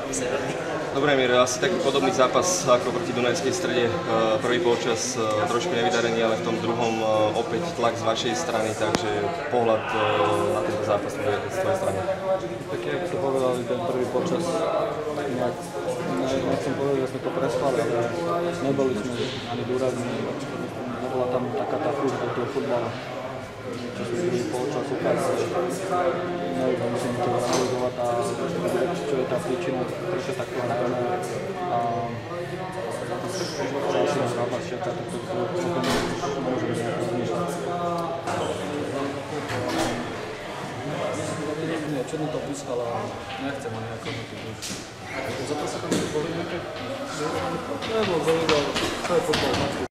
Dobre, Mir, asi taký podobný zápas ako proti Dunajskej Strede. Prvý polčas trošku nevydarený, ale v tom druhom opäť tlak z vašej strany, takže pohľad na tento zápas z tvojej strany. Tak jak ste povedali, ten prvý počas nejak, nechcem povedať, že sme to prespali, ale neboli sme ani dôrazní, nebola tam taká tá chuť do toho futbalu. Čo si druhý polčas ukázal, neviem, musím to analyzovať a čo je tá príčina, prečo takto hráme a ďalší nás zápas čaká, tak to môžeme nejako znižiť. Nie, čo mi to pískal a nechcem ani ako na tým už. Za to sa tam boli nejaké? Nebol, to je futbol.